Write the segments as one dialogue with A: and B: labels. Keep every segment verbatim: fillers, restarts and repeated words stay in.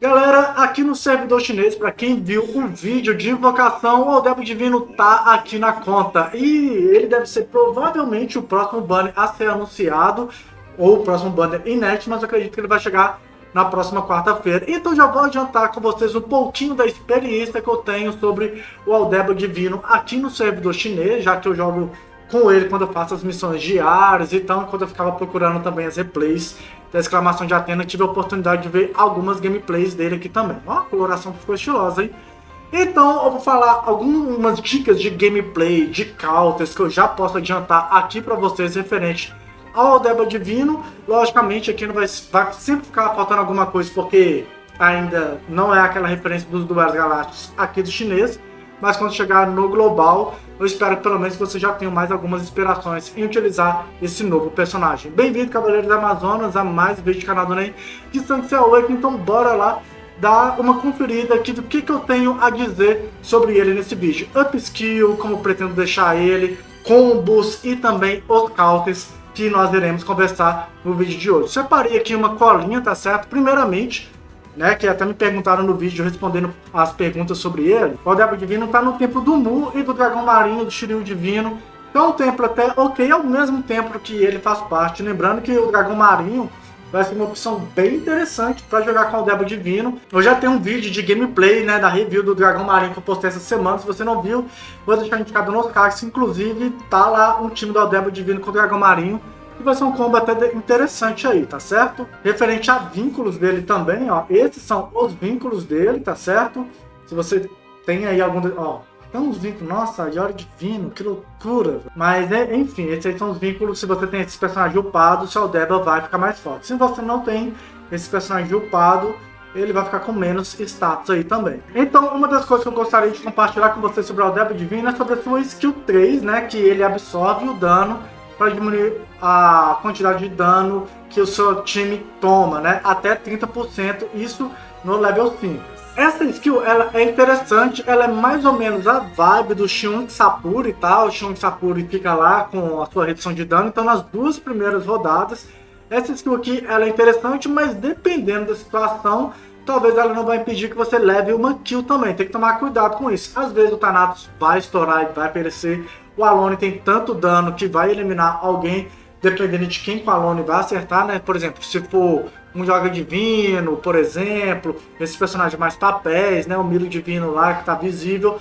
A: Galera, aqui no servidor chinês, para quem viu o vídeo de invocação, o Aldebo Divino tá aqui na conta. E ele deve ser provavelmente o próximo banner a ser anunciado, ou o próximo banner inédito, mas eu acredito que ele vai chegar na próxima quarta-feira. Então já vou adiantar com vocês um pouquinho da experiência que eu tenho sobre o Aldebo Divino aqui no servidor chinês, já que eu jogo com ele quando eu faço as missões diárias, então quando eu ficava procurando também as replays da exclamação de Athena, tive a oportunidade de ver algumas gameplays dele aqui também. Ó, a coloração ficou estilosa, hein? Então eu vou falar algumas dicas de gameplay, de counters, que eu já posso adiantar aqui para vocês referente ao Aldebo Divino. Logicamente aqui não vai, vai sempre ficar faltando alguma coisa, porque ainda não é aquela referência dos duelos galácticos aqui do chinês, mas quando chegar no global, eu espero que pelo menos você já tenha mais algumas inspirações em utilizar esse novo personagem. Bem-vindo, Cavaleiros da Amazonas, a mais um vídeo do canal do Ney de Santos Awakening. Então bora lá dar uma conferida aqui do que, que eu tenho a dizer sobre ele nesse vídeo. Up skill, como eu pretendo deixar ele, combos e também os counters que nós iremos conversar no vídeo de hoje. Separei aqui uma colinha, tá certo? Primeiramente, né, que até me perguntaram no vídeo respondendo as perguntas sobre ele. O Aldebo Divino tá no templo do Mu e do Dragão Marinho, do Shiryu Divino. Então um templo até ok, é o mesmo templo que ele faz parte. Lembrando que o Dragão Marinho vai ser uma opção bem interessante para jogar com o Aldebo Divino. Eu já tenho um vídeo de gameplay, né, da review do Dragão Marinho que eu postei essa semana. Se você não viu, vou deixar indicado nos cards. Inclusive tá lá um time do Aldebo Divino com o Dragão Marinho. E vai ser um combo até interessante aí, tá certo? Referente a vínculos dele também, ó. Esses são os vínculos dele, tá certo? Se você tem aí algum... Ó, tem uns vínculos... Nossa, Yori Divino, que loucura! Mas, é, enfim, esses aí são os vínculos. Se você tem esses personagens upados, seu Aldebo vai ficar mais forte. Se você não tem esses personagens upados, ele vai ficar com menos status aí também. Então, uma das coisas que eu gostaria de compartilhar com vocês sobre o Aldebo Divino é sobre a sua skill três, né? Que ele absorve o dano para diminuir a quantidade de dano que o seu time toma, né? Até trinta por cento, isso no level cinco. Essa skill, ela é interessante, ela é mais ou menos a vibe do Shun Sapuri e tal. O Shun Sapuri fica lá com a sua redução de dano, então nas duas primeiras rodadas, essa skill aqui, ela é interessante, mas dependendo da situação, talvez ela não vai impedir que você leve uma kill também. Tem que tomar cuidado com isso. Às vezes o Thanatos vai estourar e vai perecer. O Alone tem tanto dano que vai eliminar alguém, dependendo de quem com o Alone vai acertar, né? Por exemplo, se for um Joga Divino, por exemplo, esses personagens mais papéis, né? O Milo Divino lá que tá visível.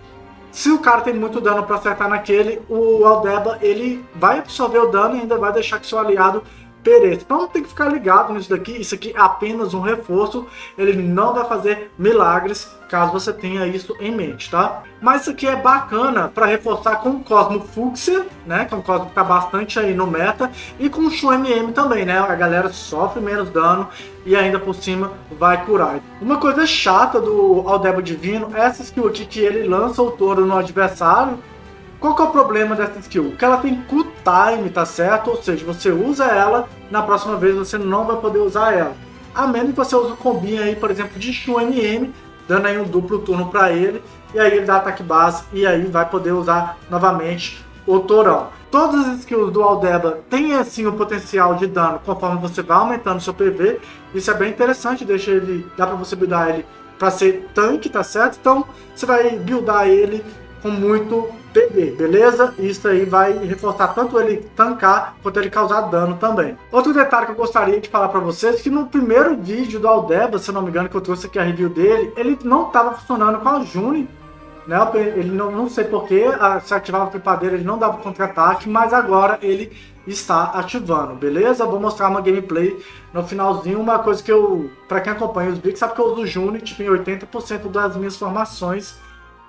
A: Se o cara tem muito dano para acertar naquele, o Aldebo, ele vai absorver o dano e ainda vai deixar que seu aliado pereça. Então tem que ficar ligado nisso daqui. Isso aqui é apenas um reforço. Ele não vai fazer milagres caso você tenha isso em mente, tá? Mas isso aqui é bacana para reforçar com o Cosmo Fúcsia, né? Que é um Cosmo que tá bastante aí no meta. E com o Shun M M também, né? A galera sofre menos dano e ainda por cima vai curar. Uma coisa chata do Aldebo Divino é essa skill aqui que ele lança o touro no adversário. Qual que é o problema dessa skill? Que ela tem Q time, tá certo? Ou seja, você usa ela, na próxima vez você não vai poder usar ela. A menos que você use o combinho aí, por exemplo, de Shun M M, dando aí um duplo turno pra ele, e aí ele dá ataque base, e aí vai poder usar novamente o Tourão. Todas as skills do Aldebo têm assim o potencial de dano conforme você vai aumentando seu P V. Isso é bem interessante, deixa ele, dá pra você buildar ele pra ser tanque, tá certo? Então você vai buildar ele com muito P V, beleza? Isso aí vai reforçar tanto ele tancar quanto ele causar dano também. Outro detalhe que eu gostaria de falar pra vocês é que no primeiro vídeo do Aldebo, se eu não me engano, que eu trouxe aqui a review dele, ele não estava funcionando com a June, né? Ele não, não sei porquê, se ativava a pipa dele, ele não dava contra-ataque, mas agora ele está ativando, beleza? Vou mostrar uma gameplay no finalzinho, uma coisa que eu, pra quem acompanha os vídeos, sabe que eu uso o June tipo, em oitenta por cento das minhas formações.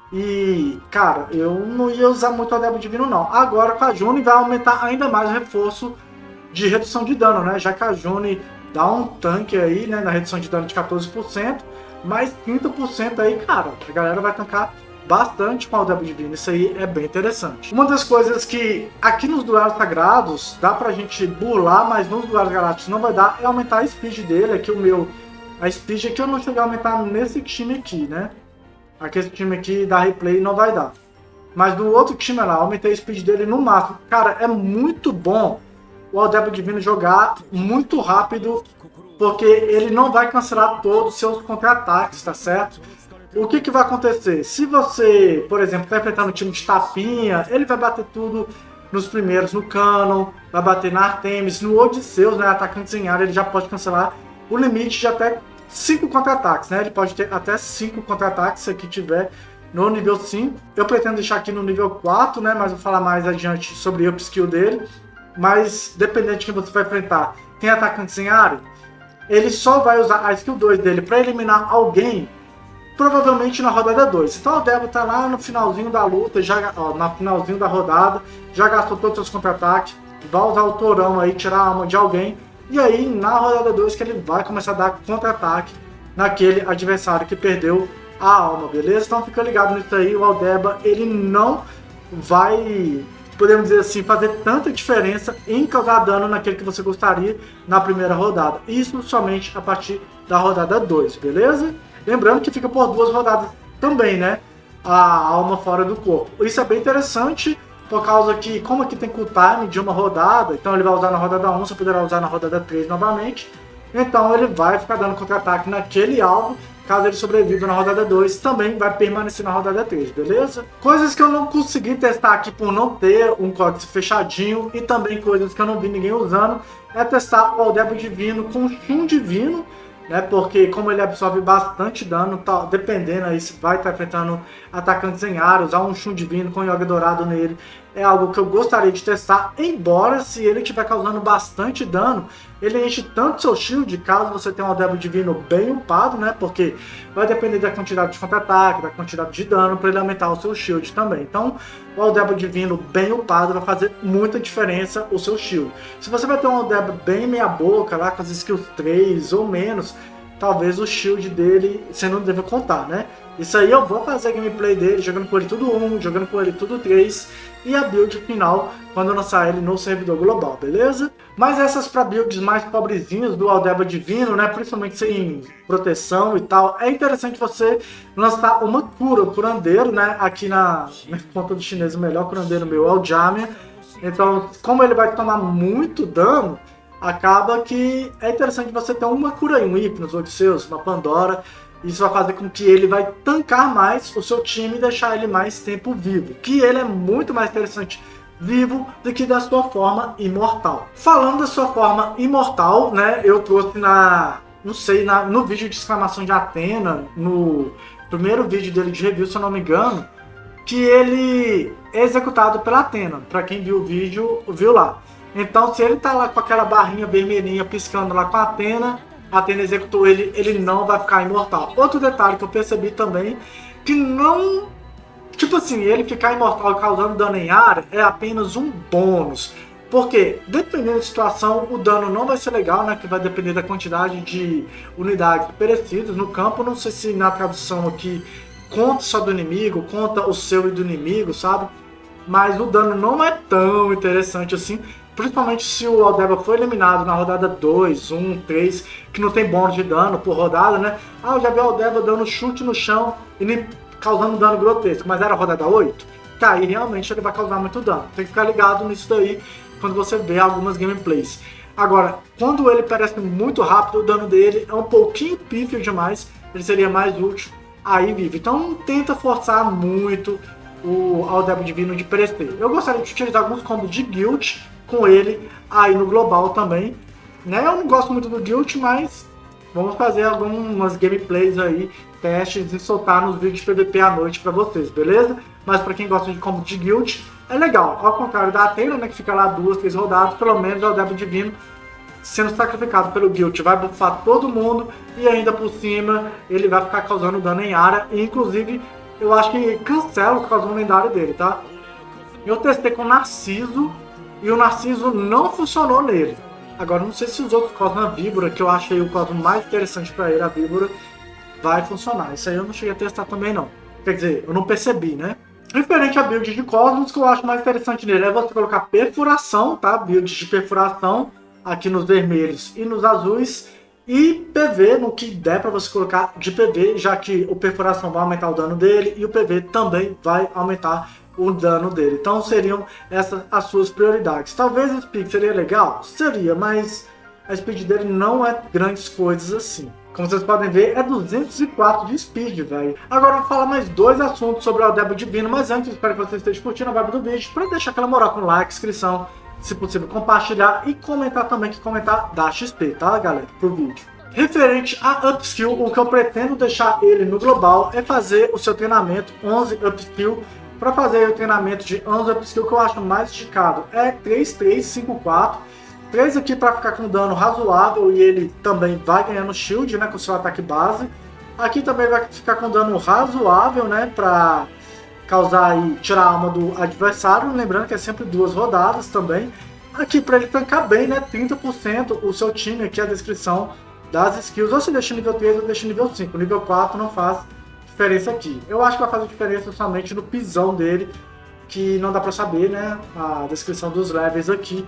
A: E, cara, eu não ia usar muito o Aldebo Divino não. Agora com a June vai aumentar ainda mais o reforço de redução de dano, né? Já que a June dá um tanque aí, né, na redução de dano de quatorze por cento, mais trinta por cento aí, cara, a galera vai tancar bastante com o Aldebo Divino. Isso aí é bem interessante. Uma das coisas que aqui nos duelos sagrados dá pra gente burlar, mas nos duelos galácticos não vai dar, é aumentar a speed dele. Aqui o meu, a speed aqui eu não cheguei a aumentar nesse time aqui, né? Aqui esse time aqui da replay não vai dar. Mas do outro time lá, aumentei a speed dele no máximo. Cara, é muito bom o Aldebo Divino jogar muito rápido porque ele não vai cancelar todos os seus contra-ataques, tá certo? O que que vai acontecer? Se você, por exemplo, está enfrentando um time de tapinha, ele vai bater tudo nos primeiros, no Canon, vai bater na Artemis, no Odisseus, né, atacantes em área, ele já pode cancelar o limite de até cinco contra-ataques, né? Ele pode ter até cinco contra-ataques se aqui tiver no nível cinco. Eu pretendo deixar aqui no nível quatro, né? Mas vou falar mais adiante sobre o upskill dele. Mas, dependendo de quem você vai enfrentar, tem atacantes em área, ele só vai usar a skill dois dele para eliminar alguém, provavelmente na rodada dois. Então o Aldeba tá lá no finalzinho da luta, já, ó, no finalzinho da rodada, já gastou todos os seus contra-ataques, vai usar o torão aí, tirar a alma de alguém, e aí na rodada dois que ele vai começar a dar contra-ataque naquele adversário que perdeu a alma, beleza? Então fica ligado nisso aí, o Aldeba ele não vai, podemos dizer assim, fazer tanta diferença em causar dano naquele que você gostaria na primeira rodada. Isso somente a partir da rodada dois, beleza? Lembrando que fica por duas rodadas também, né? A alma fora do corpo. Isso é bem interessante, por causa que, como aqui tem cooltime de uma rodada, então ele vai usar na rodada um, você poderá usar na rodada três novamente. Então ele vai ficar dando contra-ataque naquele alvo. Caso ele sobreviva na rodada dois, também vai permanecer na rodada três, beleza? Coisas que eu não consegui testar aqui por não ter um código fechadinho, e também coisas que eu não vi ninguém usando, é testar o Aldeba Divino com Shun Divino, né? Porque como ele absorve bastante dano, tá, dependendo aí se vai estar tá enfrentando atacantes em área, usar um Shun Divino com Yoga Dourado nele é algo que eu gostaria de testar, embora se ele estiver causando bastante dano, ele enche tanto seu shield, caso você tenha um Aldeba Divino bem upado, né? Porque vai depender da quantidade de contra-ataque, da quantidade de dano, para ele aumentar o seu shield também. Então, o Aldeba Divino bem upado vai fazer muita diferença o seu shield. Se você vai ter um Aldeba bem meia boca, lá com as skills três ou menos, talvez o shield dele você não deva contar, né? Isso aí eu vou fazer a gameplay dele, jogando com ele tudo um, jogando com ele tudo três, e a build final quando eu lançar ele no servidor global, beleza? Mas essas para builds mais pobrezinhas do Aldeba Divino, né, principalmente sem proteção e tal, é interessante você lançar uma cura, o curandeiro, né, aqui na, na conta do chinês o melhor curandeiro meu é o Jamia. Então, como ele vai tomar muito dano, acaba que é interessante você ter uma cura aí, um Hypnos, um Odisseus, uma Pandora. Isso vai fazer com que ele vai tancar mais o seu time e deixar ele mais tempo vivo. Que ele é muito mais interessante vivo do que da sua forma imortal. Falando da sua forma imortal, né, eu trouxe na, não sei, na, no vídeo de exclamação de Athena, no primeiro vídeo dele de review, se eu não me engano, que ele é executado pela Athena. Para quem viu o vídeo, viu lá. Então, se ele tá lá com aquela barrinha vermelhinha piscando lá com a Athena, a Athena executou ele, ele não vai ficar imortal. Outro detalhe que eu percebi também, que não... Tipo assim, ele ficar imortal causando dano em área é apenas um bônus. Porque, dependendo da situação, o dano não vai ser legal, né? Que vai depender da quantidade de unidades perecidas no campo. Não sei se na tradução aqui conta só do inimigo, conta o seu e do inimigo, sabe? Mas o dano não é tão interessante assim. Principalmente se o Aldeba foi eliminado na rodada dois, um, três, que não tem bônus de dano por rodada, né? Ah, eu já vi o Aldeba dando chute no chão e nem causando dano grotesco, mas era a rodada oito? Tá, aí realmente ele vai causar muito dano. Tem que ficar ligado nisso daí quando você vê algumas gameplays. Agora, quando ele parece muito rápido, o dano dele é um pouquinho pífio demais, ele seria mais útil, aí vive. Então não tenta forçar muito o Aldeba Divino de perecer. Eu gostaria de utilizar alguns combos de guild com ele aí no global também, né? Eu não gosto muito do guild, mas vamos fazer algumas gameplays aí, testes e soltar nos vídeos de P V P à noite pra vocês, beleza? Mas pra quem gosta de combo de guild, é legal. Ao contrário da Athena, né, que fica lá duas, três rodadas, pelo menos o Aldeba Divino sendo sacrificado pelo guild vai buffar todo mundo e ainda por cima ele vai ficar causando dano em área, e inclusive eu acho que cancela o causão lendário dele, tá? Eu testei com o Narciso e o Narciso não funcionou nele. Agora não sei se os outros Cosmos, a Víbora, que eu achei o Cosmo mais interessante pra ele, a Víbora, vai funcionar. Isso aí eu não cheguei a testar também não. Quer dizer, eu não percebi, né? Referente a build de Cosmos, que eu acho mais interessante nele é você colocar perfuração, tá? Build de perfuração aqui nos vermelhos e nos azuis. E P V, no que der pra você colocar de P V, já que o perfuração vai aumentar o dano dele e o P V também vai aumentar o dano dele. Então seriam essas as suas prioridades. Talvez o Speak seria legal? Seria, mas a speed dele não é grandes coisas assim. Como vocês podem ver, é duzentos e quatro de speed, velho. Agora eu vou falar mais dois assuntos sobre o Aldebo Divino, mas antes espero que vocês estejam curtindo a vibe do vídeo, para deixar aquela moral com like, inscrição, se possível compartilhar e comentar também, que comentar dá X P, tá, galera, pro vídeo. Referente a upskill, o que eu pretendo deixar ele no global é fazer o seu treinamento onze upskill. Para fazer o treinamento de onze upskill, que eu acho mais esticado é três, três, cinco, quatro. três aqui para ficar com dano razoável e ele também vai ganhando shield, né, com seu ataque base. Aqui também vai ficar com dano razoável, né, para causar e tirar a alma do adversário, lembrando que é sempre duas rodadas também. Aqui para ele tancar bem, né, trinta por cento o seu time, aqui a descrição das skills, ou se deixa nível três ou deixa nível cinco, nível quatro não faz diferença aqui. Eu acho que vai fazer diferença somente no pisão dele, que não dá para saber, né, a descrição dos levels aqui,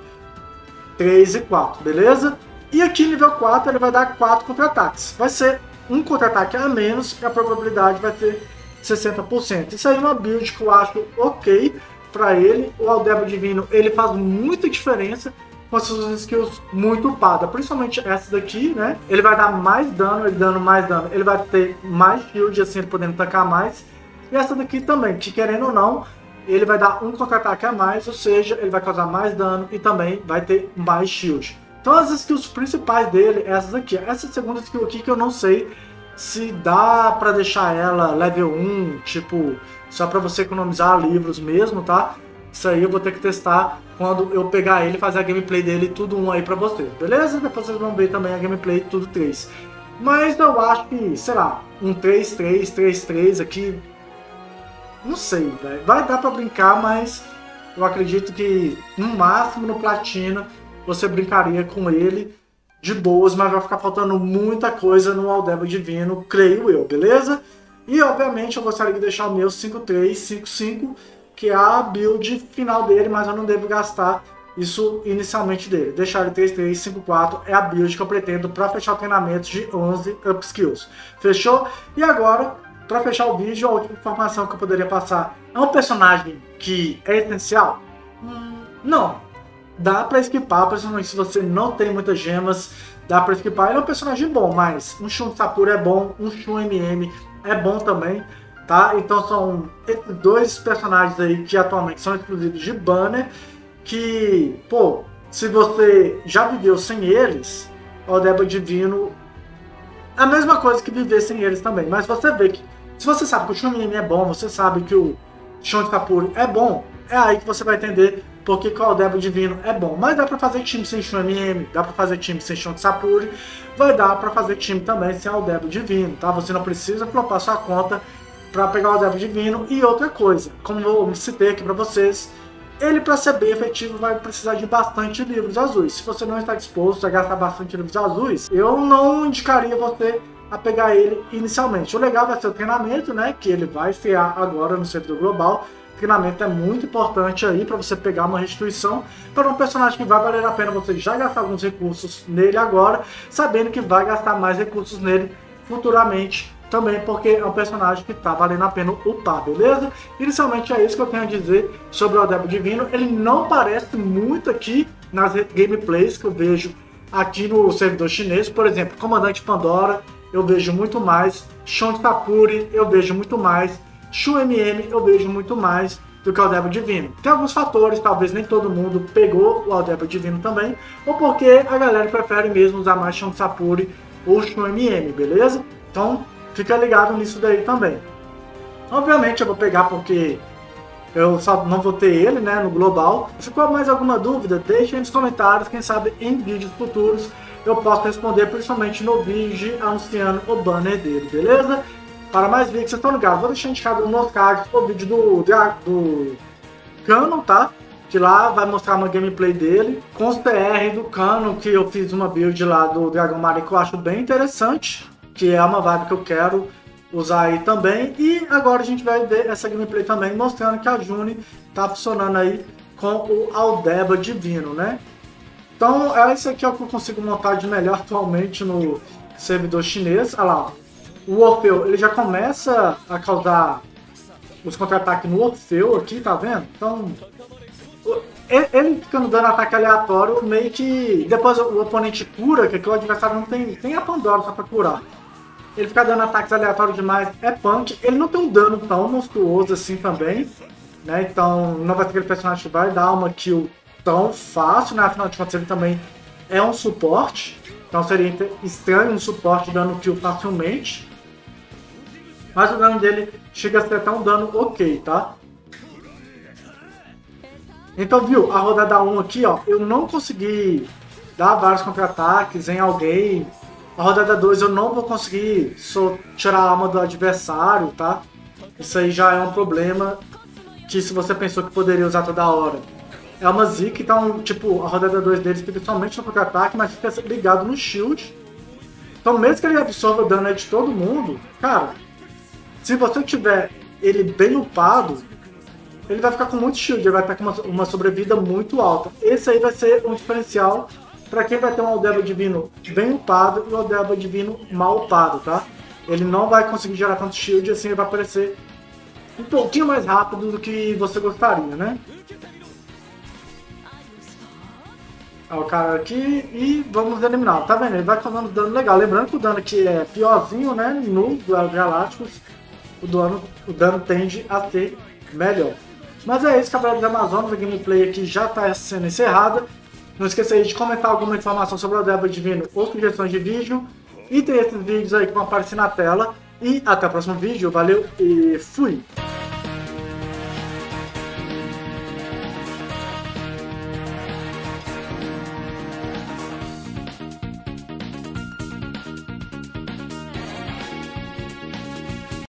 A: três e quatro, beleza? E aqui nível quatro ele vai dar quatro contra-ataques, vai ser um contra-ataque a menos e a probabilidade vai ser sessenta por cento. Isso aí é uma build que eu acho ok para ele. O Aldebo Divino ele faz muita diferença com as suas skills muito upadas, principalmente essa daqui, né? Ele vai dar mais dano, ele dando mais dano, ele vai ter mais shield, assim, ele podendo atacar mais. E essa daqui também, que querendo ou não, ele vai dar um contra-ataque a mais, ou seja, ele vai causar mais dano e também vai ter mais shield. Então as skills principais dele é essas aqui. Essa segunda skill aqui que eu não sei se dá pra deixar ela level um, tipo, só pra você economizar livros mesmo, tá? Isso aí eu vou ter que testar quando eu pegar ele e fazer a gameplay dele tudo um aí pra vocês, beleza? Depois vocês vão ver também a gameplay tudo três. Mas eu acho que, sei lá, um três, três, três, três aqui, não sei, véio. Vai dar pra brincar, mas eu acredito que no máximo no Platina você brincaria com ele de boas, mas vai ficar faltando muita coisa no Aldebo Divino, creio eu, beleza? E obviamente eu gostaria de deixar o meu cinco três, cinco cinco, que é a build final dele, mas eu não devo gastar isso inicialmente dele. Deixar ele três três, cinco quatro é a build que eu pretendo para fechar o treinamento de onze upskills. Fechou? E agora, para fechar o vídeo, a última informação que eu poderia passar. É um personagem que é essencial? Hum, não. Dá pra esquipar, principalmente se você não tem muitas gemas, dá pra esquipar. Ele é um personagem bom, mas um Shun Sakura é bom, um Shun M M é bom também, tá? Então são esses dois personagens aí que atualmente são exclusivos de banner, que, pô, se você já viveu sem eles, o Aldebo Divino é a mesma coisa que viver sem eles também. Mas você vê que, se você sabe que o Shun M M é bom, você sabe que o Shun Sakura é bom, é aí que você vai entender porque que o Aldebo Divino é bom. Mas dá pra fazer time sem Shun M M, dá pra fazer time sem Shun Sapuri, vai dar pra fazer time também sem Aldebo Divino, tá? Você não precisa flopar sua conta pra pegar o Aldebo Divino. E outra coisa, como eu citei aqui pra vocês, ele pra ser bem efetivo vai precisar de bastante livros azuis. Se você não está disposto a gastar bastante livros azuis, eu não indicaria você a pegar ele inicialmente. O legal vai ser o treinamento, né, que ele vai estrear agora no servidor global. Treinamento é muito importante aí para você pegar uma restituição para um personagem que vai valer a pena você já gastar alguns recursos nele agora, sabendo que vai gastar mais recursos nele futuramente também, porque é um personagem que está valendo a pena upar, beleza? Inicialmente é isso que eu tenho a dizer sobre o Aldebo Divino. Ele não parece muito aqui nas gameplays que eu vejo aqui no servidor chinês. Por exemplo, Comandante Pandora eu vejo muito mais, Shun Sapuri eu vejo muito mais, Shun M M eu vejo muito mais do que o Aldebo Divino. Tem alguns fatores, talvez nem todo mundo pegou o Aldebo Divino também, ou porque a galera prefere mesmo usar mais Shun Sapuri ou Shun M M, beleza? Então fica ligado nisso daí também. Obviamente eu vou pegar porque eu só não vou ter ele, né, no global. Se ficou mais alguma dúvida, deixa aí nos comentários, quem sabe em vídeos futuros eu posso responder, principalmente no vídeo anunciando o banner dele, beleza? Para mais vídeos, vocês estão ligados, vou deixar indicado no card o vídeo do, do Canon, tá? Que lá vai mostrar uma gameplay dele, com os T R do Canon, que eu fiz uma build lá do Dragon Mario que eu acho bem interessante, que é uma vibe que eu quero usar aí também. E agora a gente vai ver essa gameplay também, mostrando que a Juni tá funcionando aí com o Aldebo Divino, né? Então, esse aqui é o que eu consigo montar de melhor atualmente no servidor chinês. Olha lá, o Orfeu, ele já começa a causar os contra-ataques no Orfeu aqui, tá vendo? Então, ele ficando dando ataque aleatório, meio que depois o oponente cura, que, que o adversário não tem, tem a Pandora só pra curar. Ele fica dando ataques aleatórios demais, é punk. Ele não tem um dano tão monstruoso assim também, né? Então não vai ser aquele personagem que vai dar uma kill tão fácil, né? Afinal de contas ele também é um suporte, então seria estranho um suporte dando kill facilmente. Mas o dano dele chega a ser até um dano ok, tá? Então, viu, a rodada um aqui, ó, eu não consegui dar vários contra-ataques em alguém. A rodada dois eu não vou conseguir só tirar a alma do adversário, tá? Isso aí já é um problema que se você pensou que poderia usar toda hora. É uma zica, então, tipo, a rodada dois deles fica somente no contra-ataque, mas fica ligado no shield. Então, mesmo que ele absorva dano de todo mundo, cara, se você tiver ele bem upado, ele vai ficar com muito shield, ele vai estar com uma, uma sobrevida muito alta. Esse aí vai ser um diferencial para quem vai ter um Aldeba Divino bem upado e um Aldeba Divino mal upado, tá? Ele não vai conseguir gerar tanto shield, assim ele vai aparecer um pouquinho mais rápido do que você gostaria, né? Olha o cara aqui e vamos eliminar. Tá vendo? Ele vai causando dano legal. Lembrando que o dano aqui é piorzinho, né? No Duelo Galácticos, o dano, o dano tende a ser melhor. Mas é isso, Cavaleiros da Amazonas. A gameplay aqui já está sendo encerrada. Não esqueça aí de comentar alguma informação sobre o Aldeba Divino ou sugestões de vídeo. E tem esses vídeos aí que vão aparecer na tela. E até o próximo vídeo. Valeu e fui!